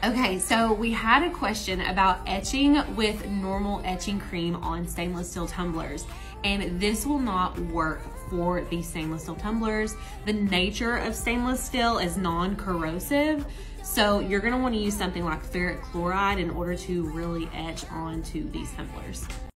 Okay, so we had a question about etching with normal etching cream on stainless steel tumblers, and this will not work for these stainless steel tumblers. The nature of stainless steel is non-corrosive, so you're gonna wanna use something like ferric chloride in order to really etch onto these tumblers.